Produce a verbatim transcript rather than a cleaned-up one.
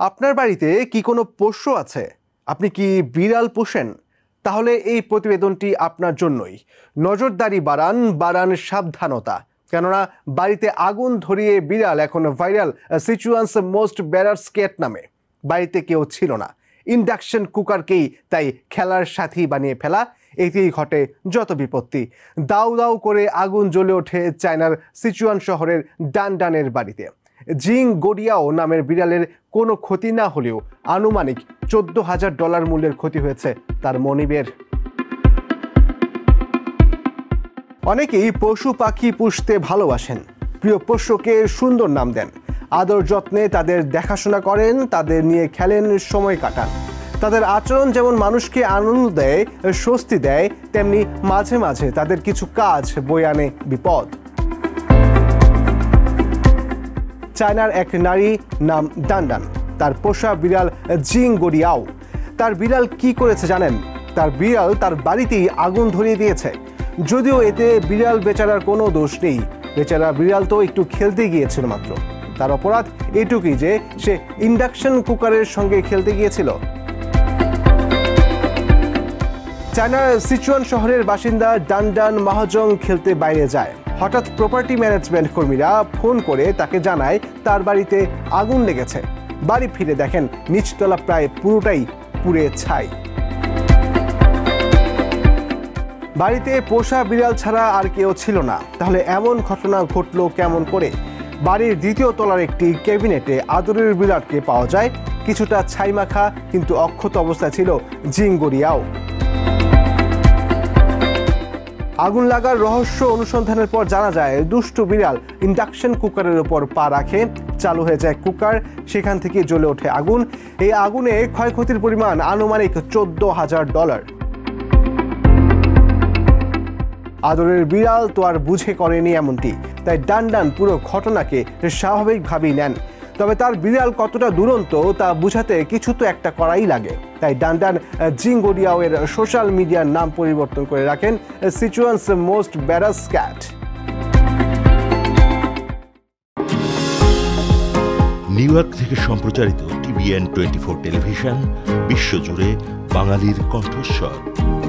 আপনার বাড়িতে কি কোনো পোষ্য আছে? আপনি কি বিড়াল পোষেন? তাহলে এই প্রতিবেদনটি আপনার জন্যই। নজরদারি বাড়ান, বাড়ান সাবধানতা। কেননা বাড়িতে আগুন ধরিয়ে বিড়াল এখন viral Sichuan's most bearers cat নামে। বাড়িতে কেউ ছিল না, ইন্ডাকশন কুকারকেই তাই খেলার সাথী বানিয়ে ফেলা। এতেই ঘটে যত বিপত্তি। দাউ দাউ করে আগুন জ্বলে ওঠে চায়নার সিচুয়ান শহরের ডানডানের বাড়িতে। জিং গডিয়াও নামের বিড়ালের কোনো ক্ষতি না হলেও আনুমানিক চোদ্দ হাজার ডলার মূল্যের ক্ষতি হয়েছে তার মনিবের। অনেকেই পশু পাখি পুষতে ভালোবাসেন, প্রিয় পোষ্যকে সুন্দর নাম দেন, আদর যত্নে তাদের দেখাশোনা করেন, তাদের নিয়ে খেলেন, সময় কাটান। তাদের আচরণ যেমন মানুষকে আনন্দ দেয়, স্বস্তি দেয়, তেমনি মাঝে মাঝে তাদের কিছু কাজ বয়ে আনে বিপদ। চায়নার এক নারী নাম ডানডান, তার পোষা বিড়াল জিং গডিয়াও। তার বিড়াল কি করেছে জানেন? তার বিড়াল তার বাড়িতেই আগুন ধরিয়ে দিয়েছে। যদিও এতে বিড়াল বেচারার কোনো দোষ নেই, বেচারা বিড়াল তো একটু খেলতে গিয়েছিল মাত্র। তার অপরাধ এটুকুই যে সে ইন্ডাকশন কুকারের সঙ্গে খেলতে গিয়েছিল। চায়নার সিচুয়ান শহরের বাসিন্দা ডানডান মাহজং খেলতে বাইরে যায়। হঠাৎ প্রপার্টি ম্যানেজমেন্ট কর্মীরা ফোন করে তাকে জানায় তার বাড়িতে আগুন লেগেছে। বাড়ি ফিরে দেখেন নিচতলা প্রায় পুরোটাই পুড়ে ছাই। বাড়িতে পোষা বিড়াল ছাড়া আর কেউ ছিল না। তাহলে এমন ঘটনা ঘটলো কেমন করে? বাড়ির দ্বিতীয় তলার একটি ক্যাবিনেটে আদরের বিড়ালকে পাওয়া যায়। কিছুটা ছাই মাখা কিন্তু অক্ষত অবস্থায় ছিল জিং গডিয়াও। আগুন লাগার রহস্য অনুসন্ধানের পর জানা যায় দুষ্টু বিড়াল ইন্ডাকশন কুকারের উপর পা রাখে, চালু হয়ে যায় কুকার, সেখান থেকে জ্বলে ওঠে আগুন। এই আগুনে ক্ষয়ক্ষতির পরিমাণ আনুমানিক চোদ্দ হাজার ডলার। আদরের বিড়াল তো আর বুঝে করেনি এমনটি, তাই ডানডান পুরো ঘটনাকে স্বাভাবিকভাবেই নেন। তবে তার বিড়াল কতটা দুরন্ত তা বুঝাতে কিছু তো একটা করাই লাগে। তাই ডানডান জিং গডিয়াও এর সোশ্যাল মিডিয়ার নাম পরিবর্তন করে রাখেন Sichuan's most bearers cat. New York থেকে সম্প্রচারিত টিভিএন টোয়েন্টি ফোর টেলিভিশন, বিশ্বজুড়ে বাঙালির কণ্ঠস্বর।